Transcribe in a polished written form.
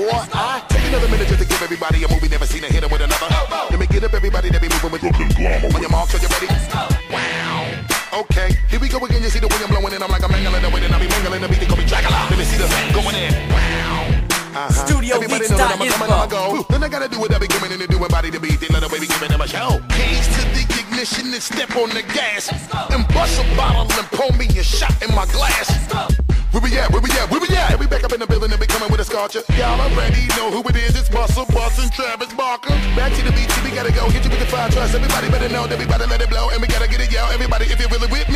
boy. I take another minute just to give everybody a movie never seen a hitter with another. Let me get up, everybody that be moving with Brooklyn glamour. On your marks, are you ready? Wow. Okay, here we go again. You see the way I'm blowing in. I'm like I'm mangling the way that I be mangling the beat. They call me Dracula. Let me see the going in. Wow. Studio everybody know that I'm coming, I'ma go. Then I gotta do what I be giving and doing body to beat. They let the baby giving them a show. Keys to the ignition and step on the gas. And bust a bottle and pour me a shot in my glass. Where we at? Where we at? Where we at? We back up in the building and be coming with a sculpture. Y'all already know who it is. It's Busta, and Travis Barker. Back to the beach, we gotta go. Hit you with the fire trust. Everybody better know. Everybody let it blow. And we gotta get it, yo. Everybody, if you're really with me.